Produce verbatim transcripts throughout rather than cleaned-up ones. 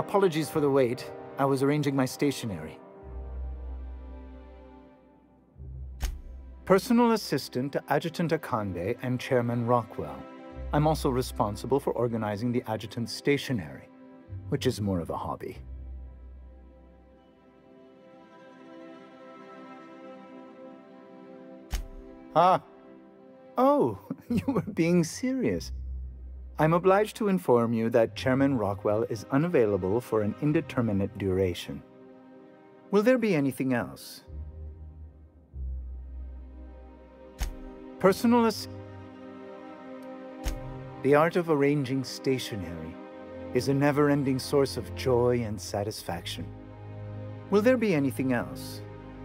Apologies for the wait. I was arranging my stationery. Personal assistant to Adjutant Akande and Chairman Rockwell. I'm also responsible for organizing the adjutant's stationery, which is more of a hobby. Ah. Oh, you were being serious. I'm obliged to inform you that Chairman Rockwell is unavailable for an indeterminate duration. Will there be anything else? Personal ass- The art of arranging stationery is a never-ending source of joy and satisfaction. Will there be anything else?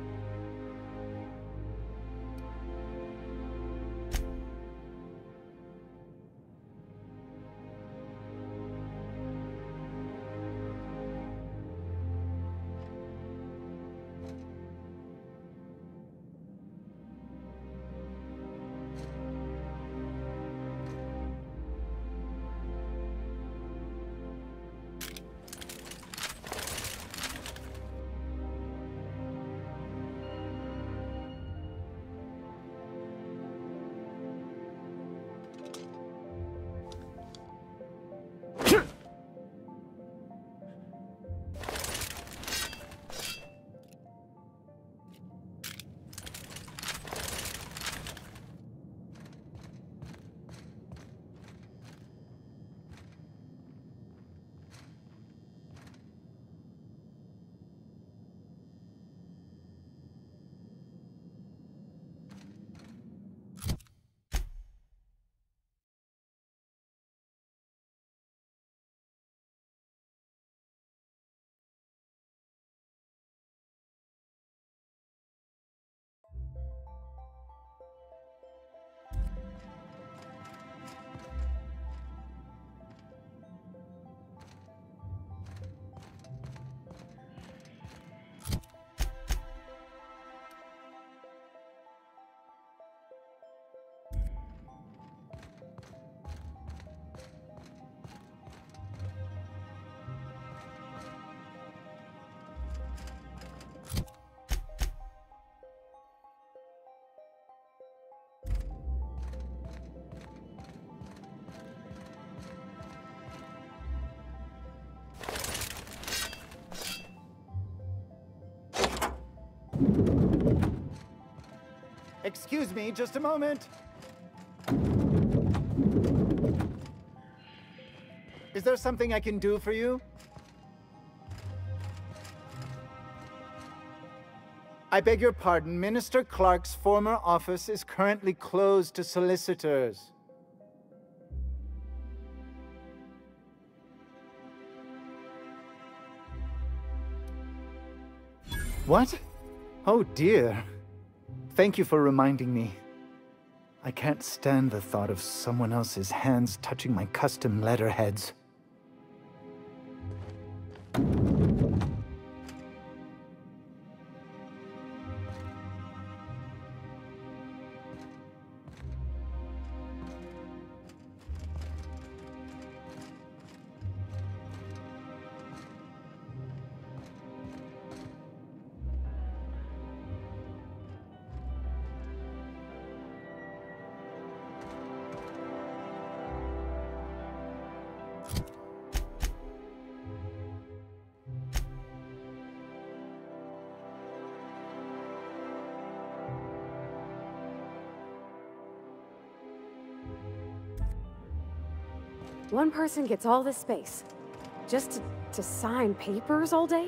Excuse me, just a moment. Is there something I can do for you? I beg your pardon, Minister Clark's former office is currently closed to solicitors. What? Oh dear. Thank you for reminding me. I can't stand the thought of someone else's hands touching my custom letterheads. One person gets all this space, just to, to sign papers all day?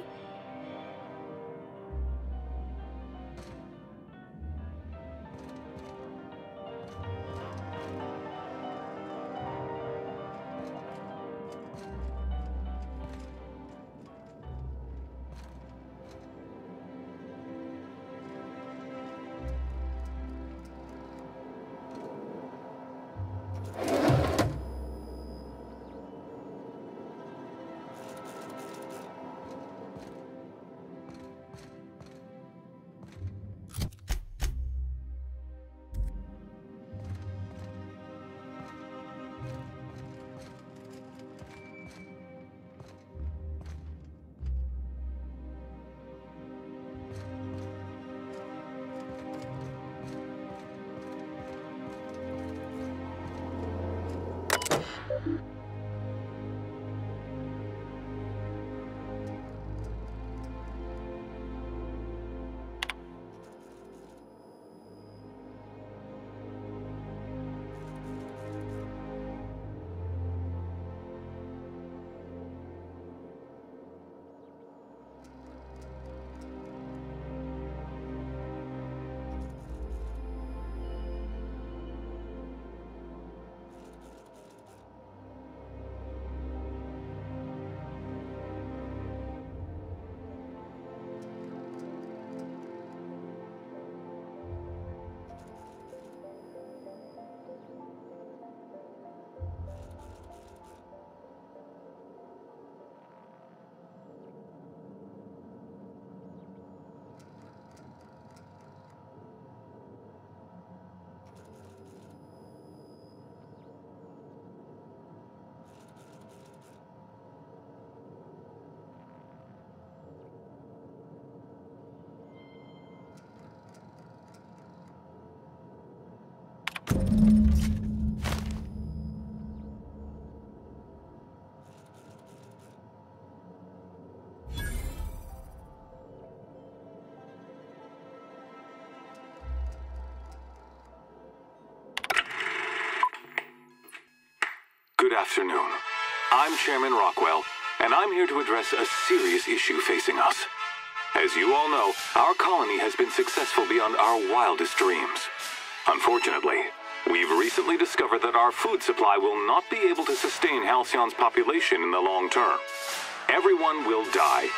Good afternoon. I'm Chairman Rockwell, and I'm here to address a serious issue facing us. As you all know, our colony has been successful beyond our wildest dreams. Unfortunately, we've recently discovered that our food supply will not be able to sustain Halcyon's population in the long term. Everyone will die.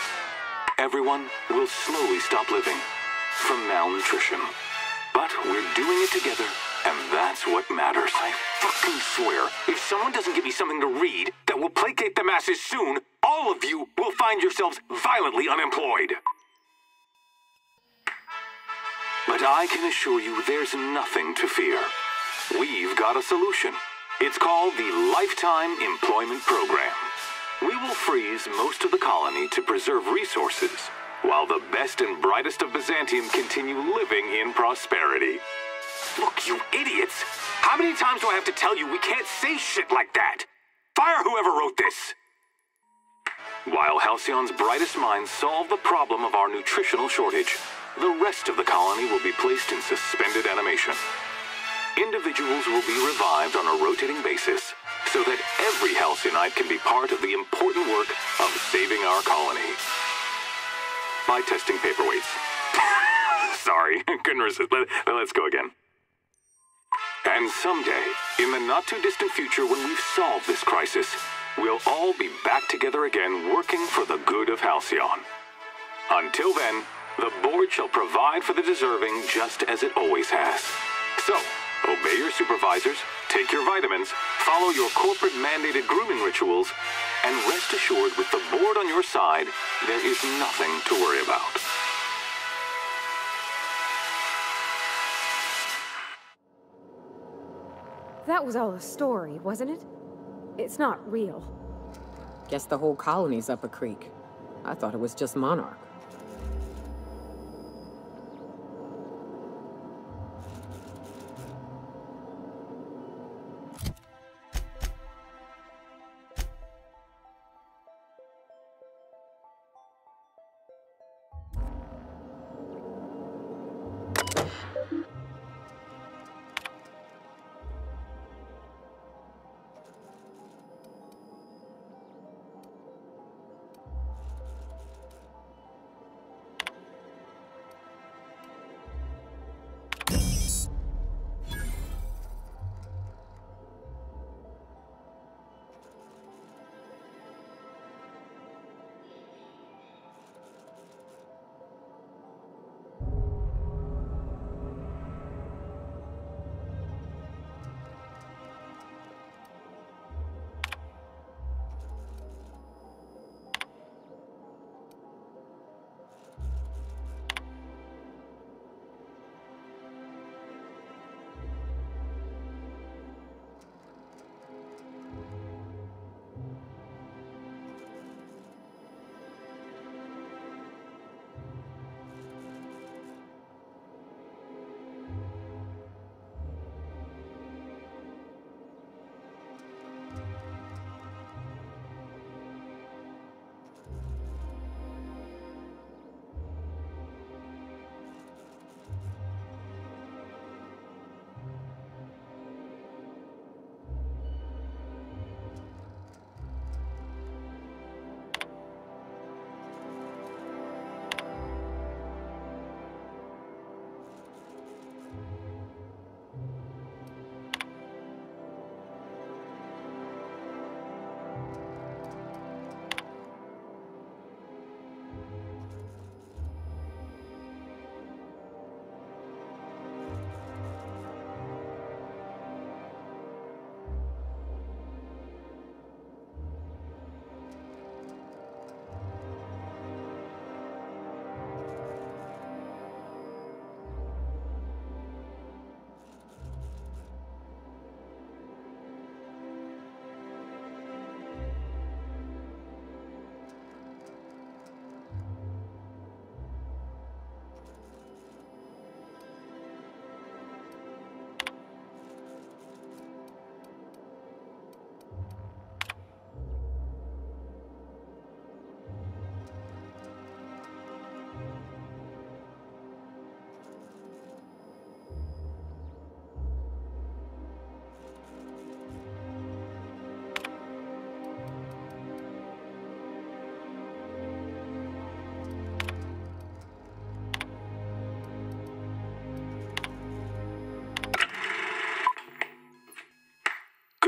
Everyone will slowly stop living from malnutrition. But we're doing it together, and that's what matters. I fucking swear, if someone doesn't give me something to read that will placate the masses soon, all of you will find yourselves violently unemployed. But I can assure you there's nothing to fear. We've got a solution. It's called the Lifetime Employment Program. We will freeze most of the colony to preserve resources, while the best and brightest of Byzantium continue living in prosperity. Look, you idiots! How many times do I have to tell you we can't say shit like that? Fire whoever wrote this! While Halcyon's brightest minds solve the problem of our nutritional shortage, the rest of the colony will be placed in suspended animation. Individuals will be revived on a rotating basis, so that every Halcyon can be part of the important work of saving our colony. By testing paperweights. Sorry, couldn't resist. Let, let's go again. And someday, in the not-too-distant future when we've solved this crisis, we'll all be back together again working for the good of Halcyon. Until then, the board shall provide for the deserving just as it always has. So, obey your supervisors, take your vitamins, follow your corporate-mandated grooming rituals, and rest assured with the board on your side, there is nothing to worry about. That was all a story, wasn't it? It's not real. Guess the whole colony's up a creek. I thought it was just Monarch.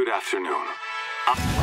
afternoon. I